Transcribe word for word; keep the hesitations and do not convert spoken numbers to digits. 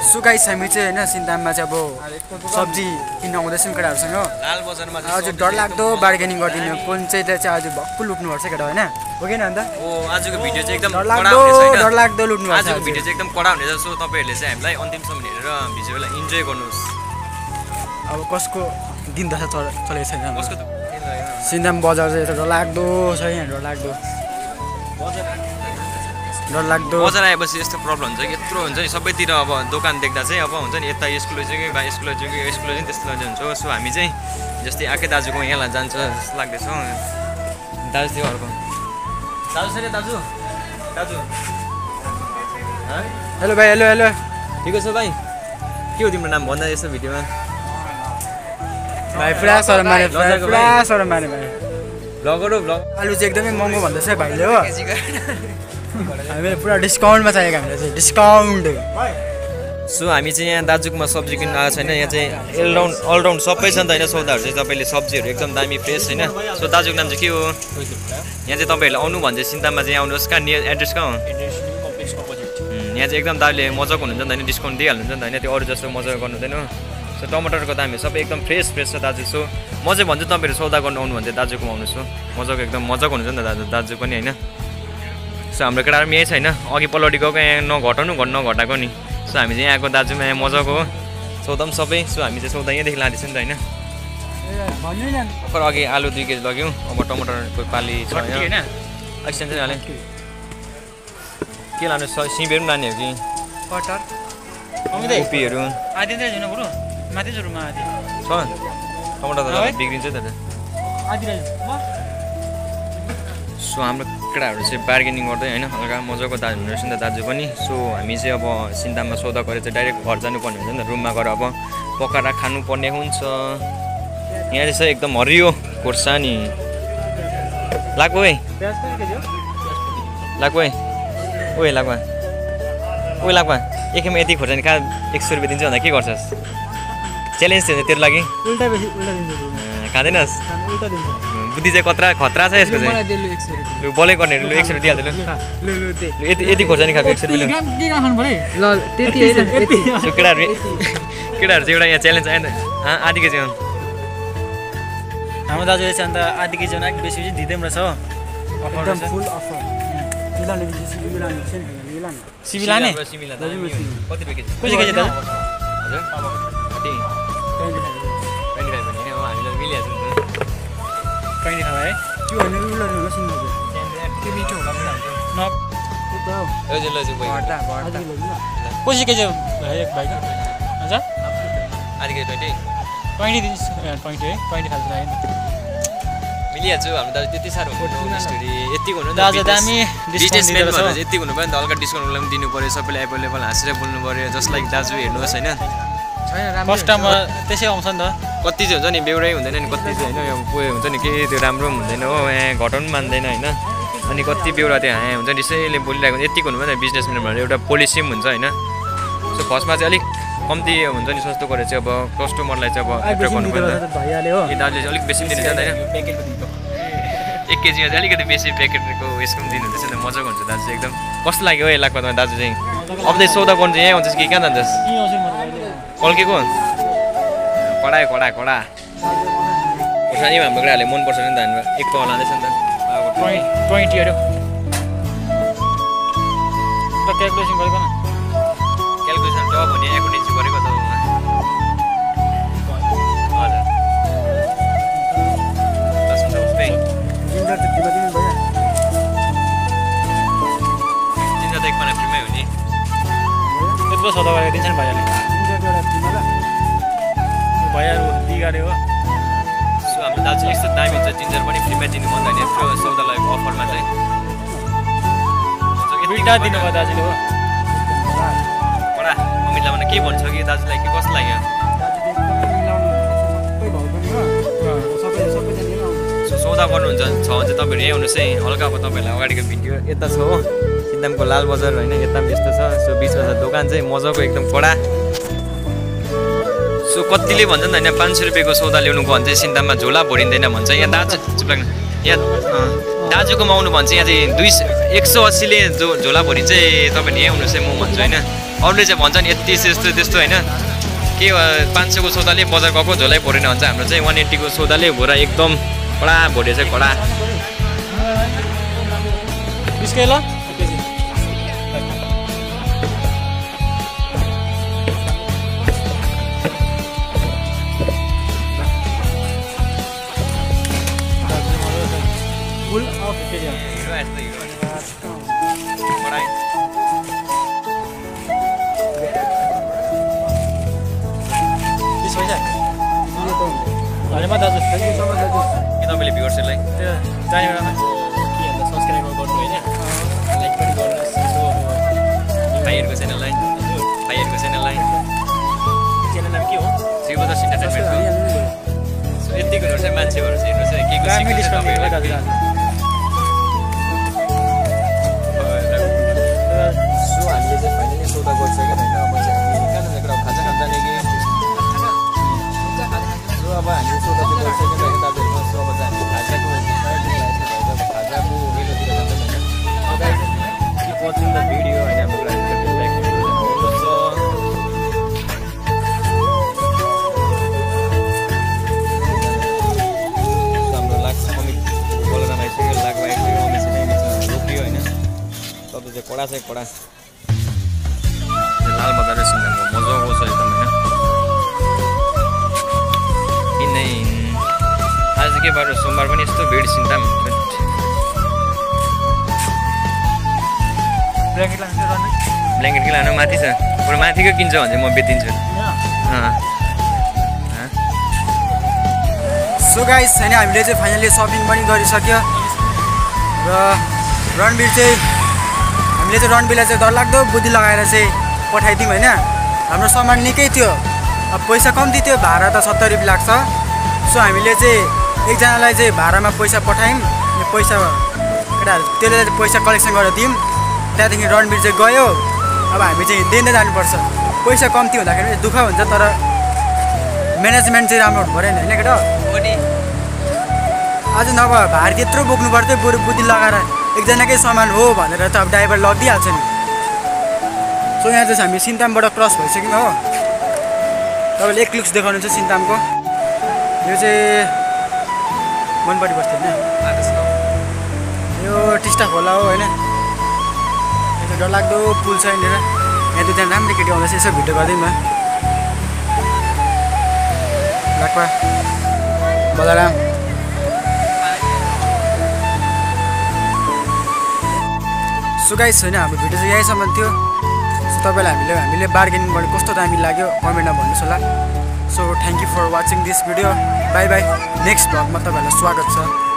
so guys हामी चाहिँ हैन सिन्ताममा चाहिँ अब सब्जी किन्न आउँदैछौँ केटाहरूसँग लाल बजारमा आज डर लाग्दो बार्गेनिङ गरिदिनु पञ्चायतले चाहिँ आज भक्कु लुट्नुपर्छ केटा हैन हो कि अन्त ओ आजको भिडियो चाहिँ एकदम डर कडा लाग्दो हुनेछ हैन डर लाग्दो लुट्नुपर्छ आजको भिडियो चाहिँ एकदम कडा हुनेछ सो तपाईहरुले चाहिँ हामीलाई अन्तिमसम्म हेरेर भिडियोलाई इन्जोय गर्नुस् अब कसको दिन दशा चलेको छैन कसको सिन्ताम बजार चाहिँ डर लाग्दो छ यहाँ डर लाग्दो डर लाग्दो बजार आएपछि यस्तो प्रब्लम हुन्छ कि यत्रो हुन्छ नि सबैतिर अब दोकान देख्दा चाहिँ अब हुन्छ नि यता यसको लैजाउँ बा यसको लैजाउँ कि यसको लैजाउँ त्यस्तो लैजान्छ सो हामी चाहिँ जस्तै आके दाजुको यहाँलाई जान्छ जस्तो लाग्दैछ दाजु थियो अर्को दाजु छैन दाजु दाजु हेलो भाइ हेलो हेलो ठिकै छ भाइ के हो तिम्रो नाम भन्दा यस्तो भिडियोमा भाइ पुरा सर मारे पुरा सर मारे भाइ भ्लगर हो भ्लग आलु चाहिँ एकदमै महँगो भन्दैछ भाइले हो हामीले पुरा डिस्काउन्टमा चाहिएको हामीलाई चाहिँ डिस्काउन्ट सो हामी चाहिँ यहाँ दाजुकोमा सब्जी किन्न आएको छैन यहाँ चाहिँ अलराउन्ड अलराउन्ड सबै छ नि त होइन सौदाहरू चाहिँ तपाईँले सब्जीहरू एकदम दामी फ्रेस होइन सो दाजुको नाम चाहिँ के हो यहाँ चाहिँ तपाईँहरूले आउनु भने चाहिँ सिन्तामा चाहिँ आउनुहोस् कहाँ नियर एड्रेस कहाँ हो यहाँ चाहिँ एकदम दाजुले मजाको हुनुहुन्छ नि त होइन डिस्काउन्ट दिइहाल्नुहुन्छ नि त होइन त्यो अरू जस्तो मजाको गर्नु हुँदैन सो टमाटरको दामहरू सबै एकदम फ्रेस फ्रेस छ दाजु सो म चाहिँ भन्छु तपाईँहरू सौदा गर्नु आउनु भने चाहिँ दाजुकोमा आउनुहोस् हो मजाको एकदम मजाको हुनुहुन्छ नि त दाजु दाजु पनि होइन सो हाम्रो केटाहरू पनि यही छैन अघि पल्लोटि गएको यहाँ नघटाउनु घट नघटाएको नि सो हामी चाहिँ यहाँको दाजुमा यहाँ मजाको हो सौदा पनि सबै सो हामी चाहिँ सौदा यहाँदेखि लाँदैछौँ नि त होइन भर्खर अघि आलु दुई केजी लग्यौँ अब टमाटरको पाली छ होइन एक्सचेन्ज चाहिँ हालेँ के लानु सिमीहरू पनि लाने हो कि कटर कोपीहरू आदि चाहिँ छैन बरु माथि सुरुमा आदि छ टमाटर त बिग्रिन्छ त आदि सो हाम्रो केटाहरू चाहिँ बार्गेनिङ गर्दै होइन हल्का मजाको दाजु हुँदो रहेछ नि त दाजु पनि सो हामी चाहिँ अब सिन्ताममा सौदा गरेर चाहिँ डाइरेक्ट घर जानुपर्ने हुन्छ नि त रुममा गएर अब पकाएर खानुपर्ने हुन्छ यहाँ चाहिँ एकदम हरियो खोर्सानी लाग्यो है लाग्यो है ओए लाग्वा ओए लाग्वा एकैमा यति खोर्सानी कहाँ एक सय रुपियाँ दिन्छ भन्दा के गर्छस् च्यालेन्ज थियो तेरो लागि खाँदैनस् बुद्धि चाहिँ कत्रा खतरा छ यसको चाहिँ लु बोलै गर्ने लु एक सय रुपियाँ दिइहाल्छु लु यति यति खोर्सानी खाएको एक सय रुपियाँ केटाहरू केटाहरू चाहिँ एउटा यहाँ च्यालेन्ज आयो नि त आधी केजी हाम्रो दाजुले चाहिँ अन्त आधी केजी अलिक बेसी बेसी दिँदै रहेछ हो एकदम फुल अफर सिमी लाने कति रुपियाँ केजी कति केजी दाजु हजुर कति ट्वेन्टी फाइभ भने हो हामीलाई मिलिहाल्छ नि त कहिले खावा है त्यो भने उल्लो नसिन त्यो मिठो होला नि न लजु लजु भर्दा भर्दा कति केजी एक भाइ हजुर आधी केजी ट्वेन्टी ट्वेन्टी दिन्छ ट्वेन्टी है ट्वेन्टी फाइभ लाग्यो मिलिहाल्छु हाम्रो दाजु त्यति साह्रो हुनु स्टोरी यति हुनु दाजु दामी बिजनेसम्यान भनेर चाहिँ यति हुनु पऱ्यो नि त हल्का डिस्काउन्टलाई पनि दिनु पऱ्यो सबैले एभाइलेबल हाँसेर बोल्नु पऱ्यो जस्ट लाइक दाजु हेर्नुहोस् होइन कस्टमर त्यसै आउँछ नि त कति चाहिँ हुन्छ नि बेउरै हुँदैन नि कति चाहिँ होइन यो उयो हुन्छ नि केही त्यो राम्रो पनि हुँदैन हो यहाँ घटाउनु पनि मान्दैन होइन अनि कति बेउरा त्यो हाँ हुन्छ नि त्यसैले बोलिरहेको हुन्छ यतिको हुनु भने बिजनेसम्यान भनेर एउटा पोलिसी पनि हुन्छ होइन सो फर्स्टमा चाहिँ अलिक कम्ती हुन्छ नि सस्तो गरेर चाहिँ अब कस्टमरलाई चाहिँ अब एट्र्याक्ट गर्नु पर्छ ए दाजुले चाहिँ अलिक बेसी दिनु चाहिँ होइन एक केजीमा चाहिँ अलिकति बेसी प्याकेटको उयसको पनि दिनुहुँदैछ नि मजाको हुन्छ दाजु चाहिँ एकदम कस्तो लाग्यो हो लाखमा त दाजु चाहिँ अब चाहिँ सौदा गर्नु चाहिँ यहीँ आउँछ कि कहाँ जान्छस् कल्केको कडा कडा कडा खोर्सानी हाम्रो केटाहरूले मनपर्छ नि त हामी एक पावा लाँदैछ नि त ट्वेन्टीहरू क्यालकुलेसन गरेको न क्यालकुलेसन टप भने एकाउन्टेन्सी गरेको त हजुर जिन्जर त एक पाना फ्रीमै हो नि त्यत्रो सौदा गरेर दिन्छ नि भाइहरूले भइहाल्यो बिगाऱ्यो हो सो हाम्रो दाजु यस्तो दामी हुन्छ जिन्जर पनि फ्रीमा दिनु मन छैन यत्रो सौदालाई अफरमा चाहिँ दुईवटा दिनुभयो दाजुले हो कडा अमितलाई भने के भन्छ कि दाजुलाई के कस्तो लाग्यो सो सौदा गर्नुहुन्छ छ भने चाहिँ तपाईँहरू यहीँ आउनुहोस् है हल्का अब तपाईँहरूलाई अगाडिको भिडियो यता छ हो सिन्तामको लाल बजार होइन यता पनि यस्तो छ सो बिचमा छ दोकान चाहिँ मजाको एकदम कडा सो कतिले भन्छ नि त होइन पाँच सय रुपियाँको सौदा ल्याउनु भयो भने चाहिँ सिन्ताममा झोला भरिँदैन भन्छ यहाँ दाजु चुप लाग्नु यहाँ दाजुकोमा आउनु भन्छ यहाँ चाहिँ दुई एक सौ अस्सीले जो झोला भरि चाहिँ तपाईँले यहीँ आउनुहोस् है म भन्छु होइन अरूले चाहिँ भन्छ नि यति यस्तो त्यस्तो होइन के पाँच सौको सौदाले बजार गएको झोलै भरेन भन्छ हाम्रो चाहिँ वान एट्टीको सौदाले भोरा एकदम कडा भोटे चाहिँ कडा फुल अफ केजी दाजु तपाईँले भ्युवर्सहरूलाई त्यो जाने बेलामा के भन्छ सब्सक्राइब गर्नु होइन लाइक पनि गर्नुहोस् यसो भाइहरूको च्यानललाई भाइहरूको च्यानललाई च्यानल नाम के हो श्रीबदर्श इन्टरटेनमेन्ट सो यतिको चाहिँ मान्छेहरू चाहिँ हेर्नुहोस् है के को तपाईँहरूलाई सो हामीले चाहिँ फाइनली सौदा गरिसक्यो होइन अब चाहिँ हामी कहाँ जाने कुरा खाजा खान जाने कि अब हामीले सौदा चाहिँ गरिसक्यो होइन दाजुहरूमा सो अब चाहिँ हामी खाजाको खाजाको मेलोतिर जान्छौँ होइन किप वाचिङ द भिडियो होइन हाम्रो लागि हाम्रो लाग्छ अमित बोलेर आइसक्यो लाग्नु आइसक्यो अमित चाहिँ रोकियो होइन तपाईँ चाहिँ कडा चाहिँ कडा लाल बजार सिङ्गाको मजाको छ एकदम होइन किनै आज के बार सोमबार पनि यस्तो भिड सिन्ताम ब्ल्याङ्केट लान्छ गर्नु ब्ल्याङ्केट कि लानु माथि छ बरु माथिको किन्छ भने चाहिँ म बेचिदिन्छु सो गाइस होइन हामीले चाहिँ फाइनली सपिङ पनि गरिसक्यो र रणवीर चाहिँ हामीले चाहिँ रणवीरलाई चाहिँ डरलाग्दो बुद्धि लगाएर चाहिँ पठाइदिउँ होइन हाम्रो सामान निकै थियो अब पैसा कम्ती थियो भाडा त सत्तर रुपियाँ लाग्छ सो हामीले चाहिँ एकजनालाई चाहिँ भाडामा पैसा पठायौँ पैसा केटाहरू त्यसले चाहिँ पैसा कलेक्सन गरेर दियौँ त्यहाँदेखि रणवीर चाहिँ गयो अब हामी चाहिँ हिँड्दै जानुपर्छ पैसा कम्ती हुँदाखेरि दुःख हुन्छ तर म्यानेजमेन्ट चाहिँ राम्रो हुनु पऱ्यो नि होइन केटा आज नभए भाडा त्यत्रो बोक्नु पर्थ्यो बरु बुद्धि लगाएर एकजनाकै सामान हो भनेर त अब ड्राइभर लगिदिइहाल्छ नि सो यहाँ चाहिँ हामी सिन्तामबाट क्रस भइसक्यौँ हो तपाईँले एक लुक्स देखाउनुहुन्छ सिन्तामको यो चाहिँ मनपट्टि बस्थ्यो होइन यो टिस्टा खोला हो होइन यो चाहिँ डरलाग्दो पुल छ यहाँनिर यहाँ दुईजना राम्रो केटी आउँदैछ यसो भिडियो गरिदिउँ न लाक्पा बजाराम सो गाइस होइन हाम्रो भिडियो चाहिँ यहीँसम्म थियो सो तपाईँलाई हामीले हामीले बार्गेनिङ गर्ने कस्तो दामी लाग्यो कमेन्टमा भन्नुहोस् होला so thank you for watching this video bye bye next भ्लगमा तपाईँहरूलाई स्वागत छ